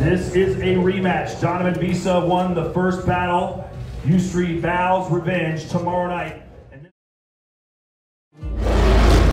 This is a rematch. Donovan Visa won the first battle. U Street vows revenge tomorrow night.